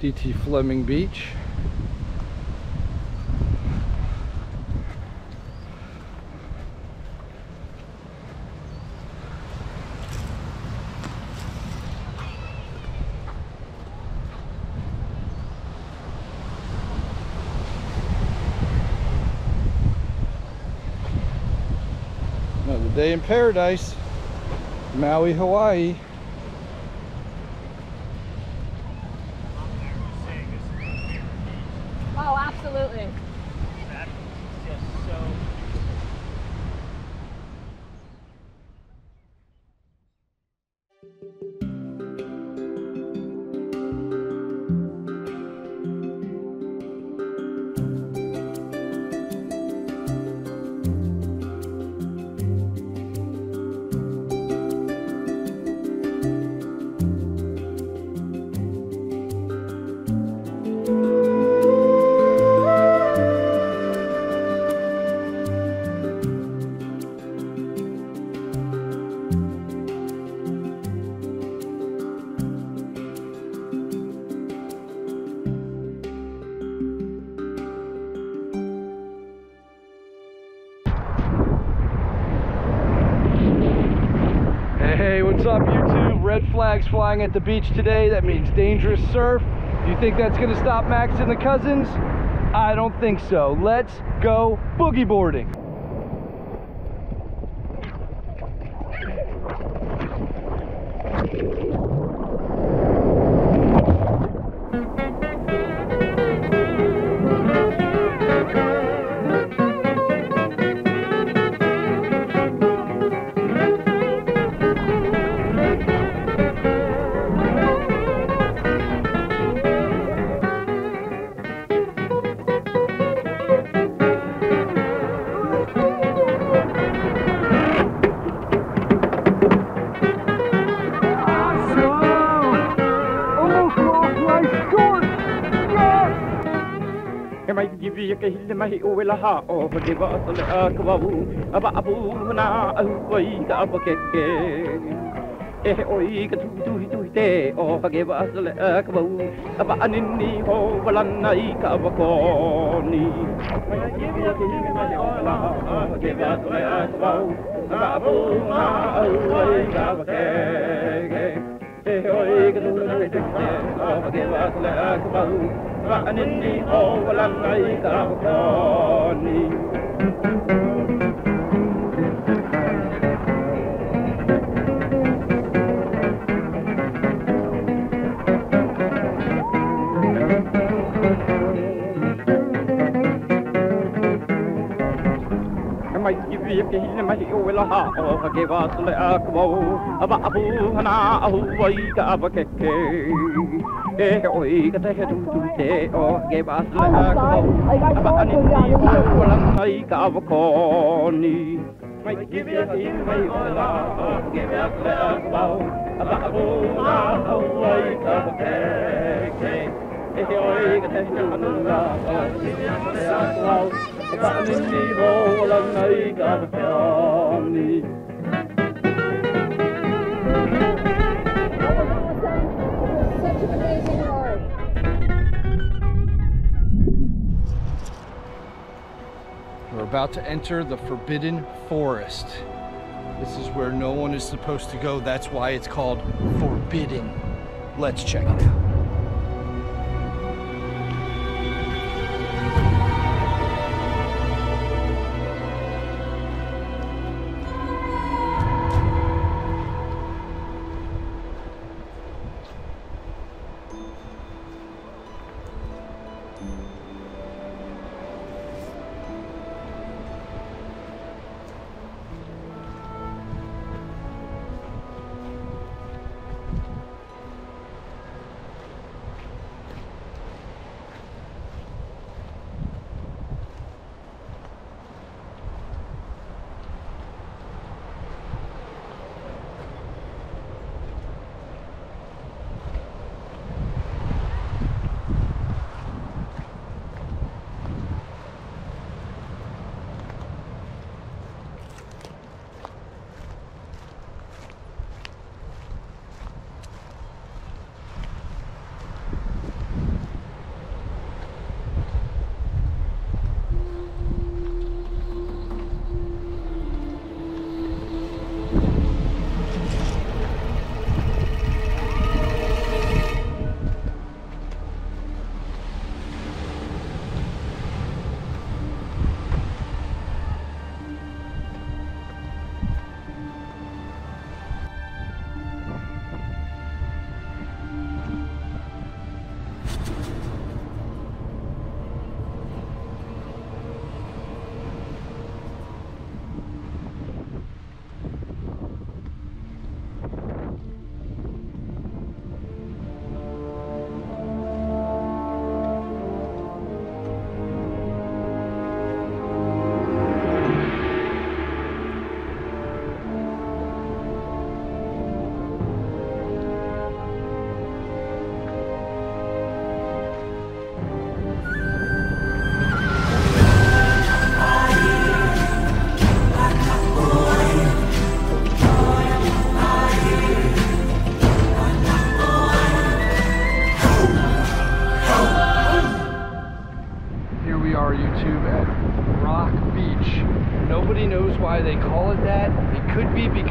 DT Flemming Beach. Another day in paradise, Maui, Hawaii. Oh, absolutely. That is just so. Hey, what's up YouTube? Red flags flying at the beach today. That means dangerous surf. You think that's gonna stop Max and the cousins? I don't think so. Let's go boogie boarding. Mai give you a hill, my Oelaha, or the bottle of Kawabu, about Abuna, Oika, Oika to day, or forgive us a Kawabu, about an Inni, or Valanaika, Bakoni. I give you a hill, my Oelaha, give us a Kawabu, about Abuna, Oika, Oika to day, or forgive us a Kawabu. Banyan, oh, Lahaina, I might give you a kill, my Oelaha, or give us a quo about Abuna, Oika, Bakeke. Oi, get a head to day, or gave us a about an might give you a hint, my Ola, give us a bow about Hawaii, Oi, get a head about an We're about to enter the Forbidden Forest. This is where no one is supposed to go. That's why it's called Forbidden. Let's check it out.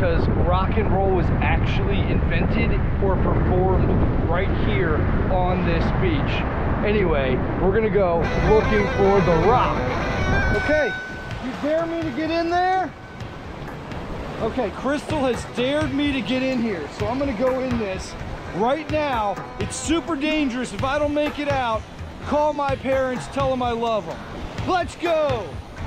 because rock and roll was actually invented or performed right here on this beach. Anyway, we're gonna go looking for the rock. Okay, you dare me to get in there? Okay, Crystal has dared me to get in here, so I'm gonna go in this right now. It's super dangerous. If I don't make it out, call my parents, tell them I love them. Let's go!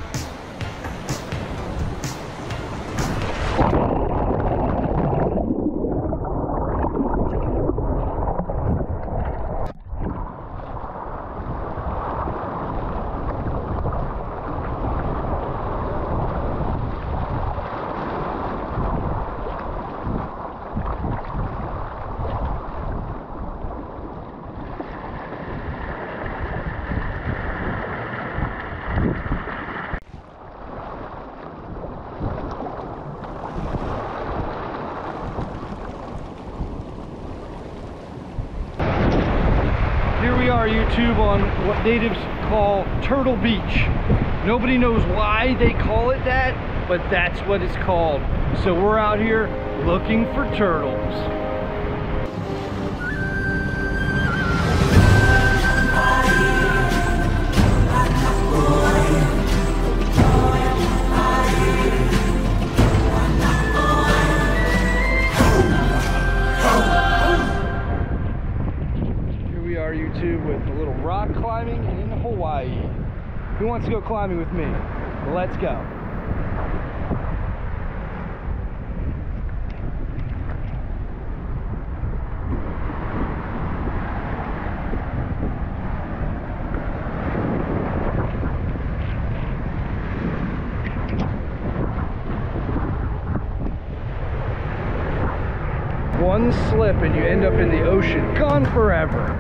Here we are, YouTube, on what natives call Turtle Beach. Nobody knows why they call it that, but that's what it's called. So we're out here looking for turtles. YouTube with a little rock climbing in Hawaii. Who wants to go climbing with me? Let's go. One slip and you end up in the ocean, gone forever.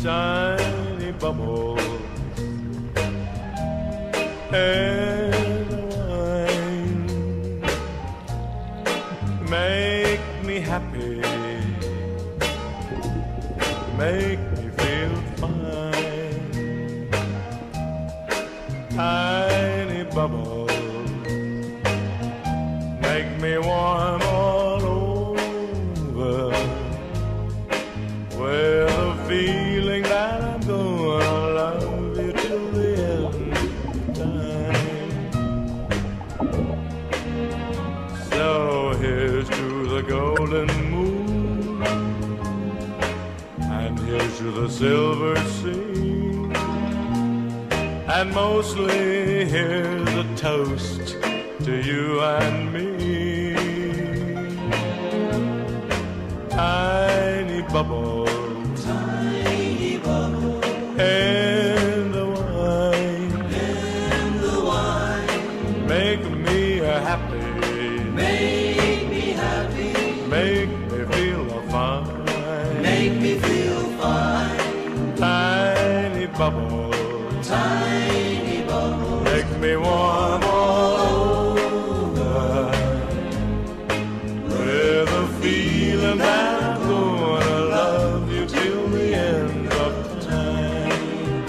tiny bubbles and wine make me happy, make me feel fine. Tiny bubbles make me warm all over with a feeling that I'm gonna love you till the end of time. So here's to the golden moon, and here's to the silver sea, and mostly here's a toast to you and me. Tiny bubbles in the wine, make me happy, make me feel fine, tiny bubbles, make me warm all over with a feeling that I'm gonna love you till the end of time.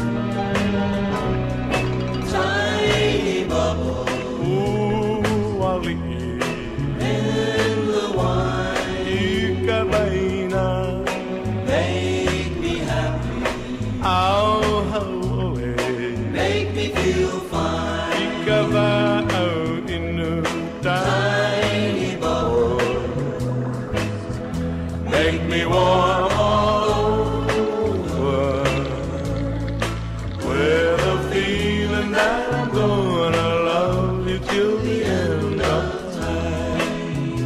Tiny bubbles, ooh, Wally, in the wine, Ikabaina, make me happy, oh, make me feel fine. Ikaba out in the tiny bubbles, make me warm all over with a feeling that I'm gonna love you till the end of time.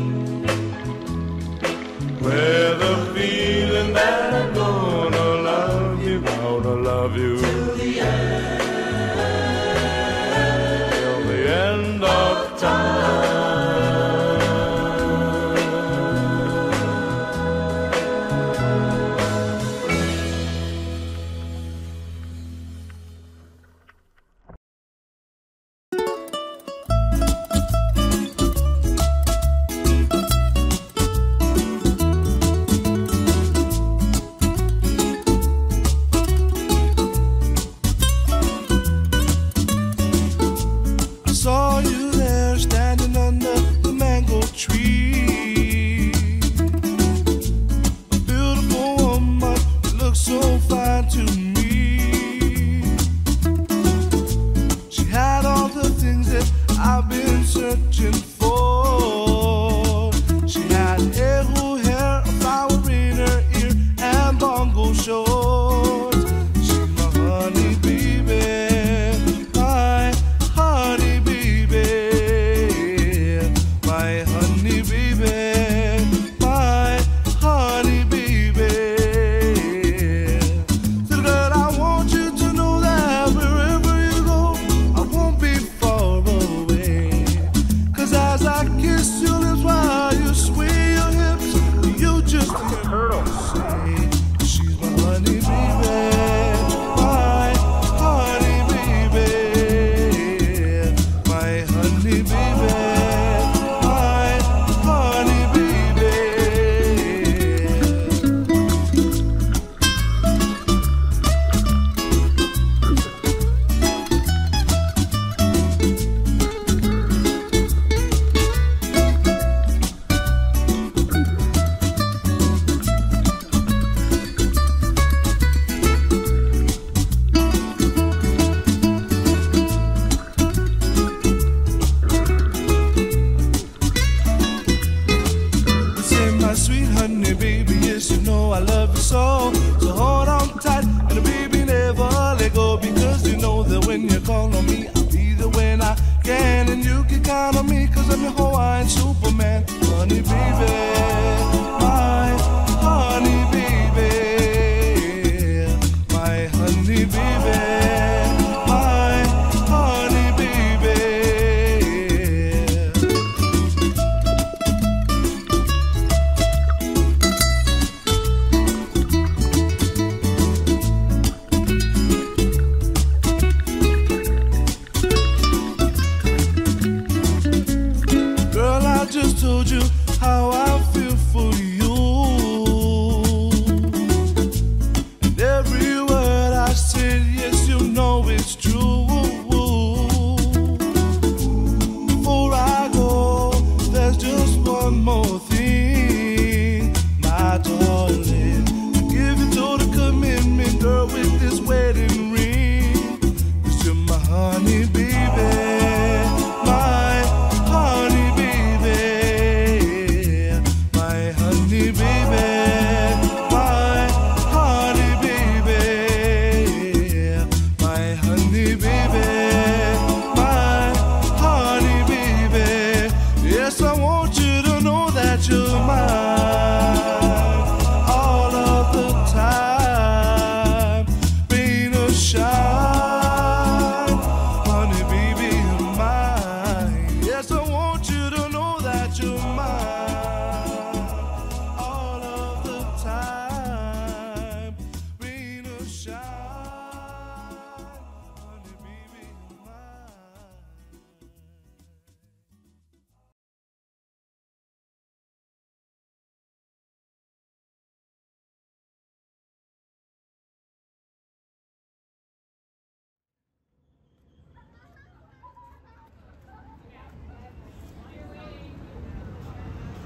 With a feeling that I'm gonna love you till the end of time. I saw you there standing under the mango tree. A beautiful woman, you look so fine to me. She had all the things that I've been searching for. She had ehu hair, a flower in her ear, and bongo shorts. She's my honey baby, my honey baby, my honey baby, my honey baby. Little girl, I want you to know that wherever you go, I won't be far away. 'Cause as I kiss your lips while you sway your hips, you just hear me say, she's my honey baby, my honey baby, my honey baby, my honey baby. Say my sweet honey baby, yes you know I love you so. So hold on tight and baby never let go, because you know that when you call on me I'll be there when I can, and you can count on me 'cause I'm your Hawaiian Superman. Honey baby, my honey baby, my honey baby, my honey baby.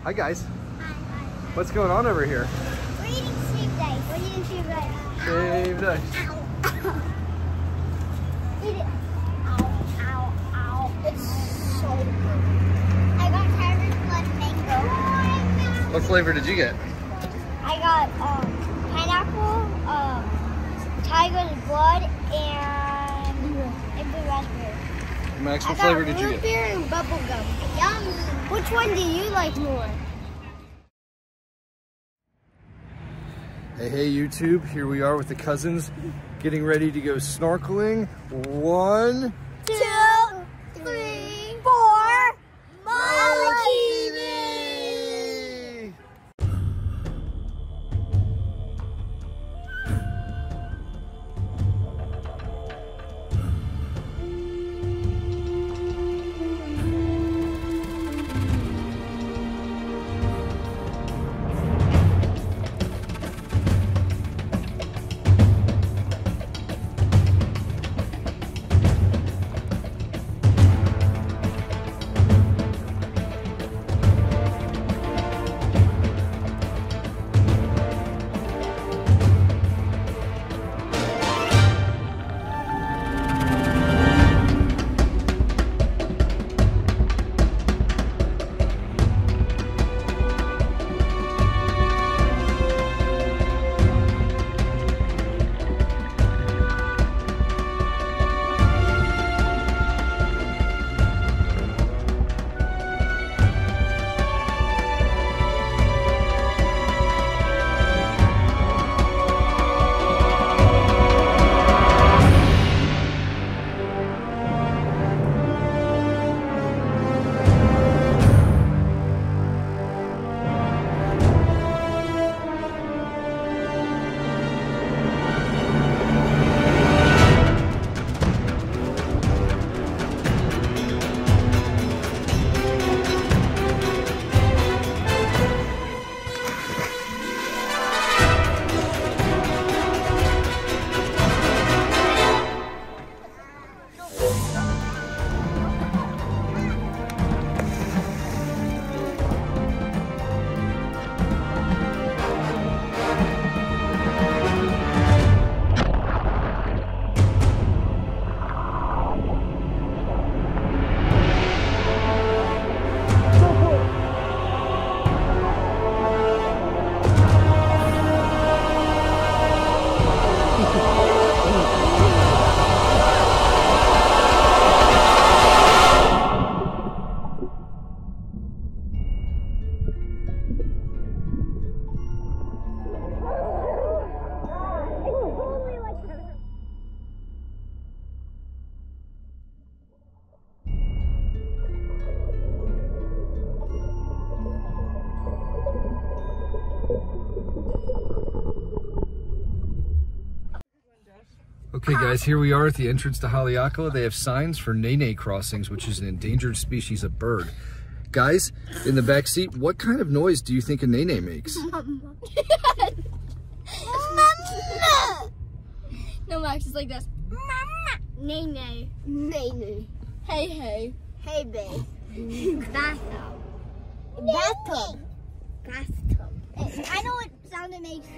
Hi guys. Hi. What's going on over here? We're eating shaved ice. We're eating shaved ice. Shaved ice. Ow. Eat it. Ow. It's so good. I got tiger's blood mango. What flavor did you get? I got pineapple, tiger's blood, and blue raspberry. Max, what I flavor got did you root get? beer and bubble gum. Yum. Which one do you like more? Hey YouTube, here we are with the cousins getting ready to go snorkeling. 1, 2, 3, 4. Molokini. Okay guys, here we are at the entrance to Haleakala. They have signs for nene crossings, which is an endangered species of bird. Guys, in the back seat, what kind of noise do you think a nene makes? Mama. No, Max, it's like this. Mama. Nene. Nene. Hey. Hey, babe. Bathtub. Bathtub. I know what sound it makes.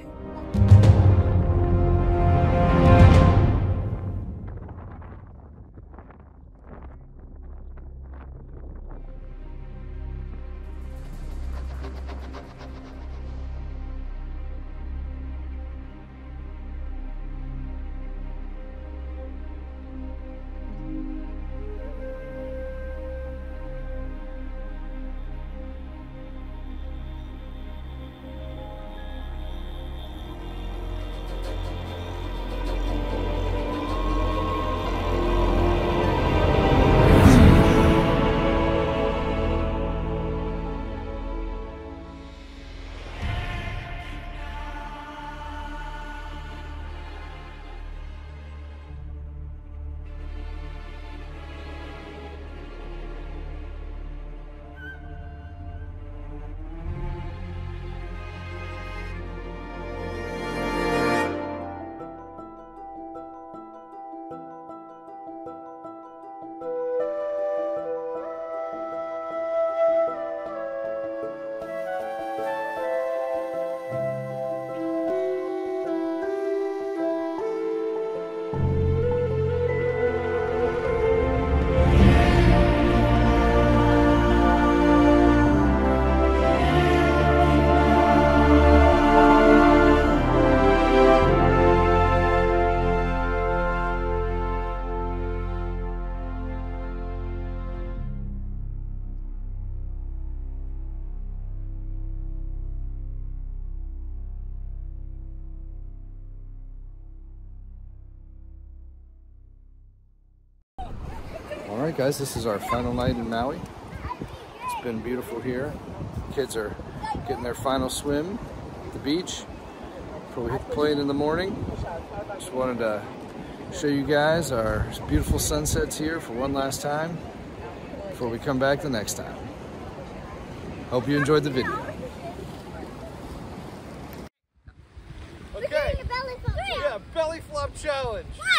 Alright guys, this is our final night in Maui. It's been beautiful here. Kids are getting their final swim at the beach before we hit the plane in the morning. Just wanted to show you guys our beautiful sunsets here for one last time before we come back the next time. Hope you enjoyed the video. Okay, yeah, belly flop challenge.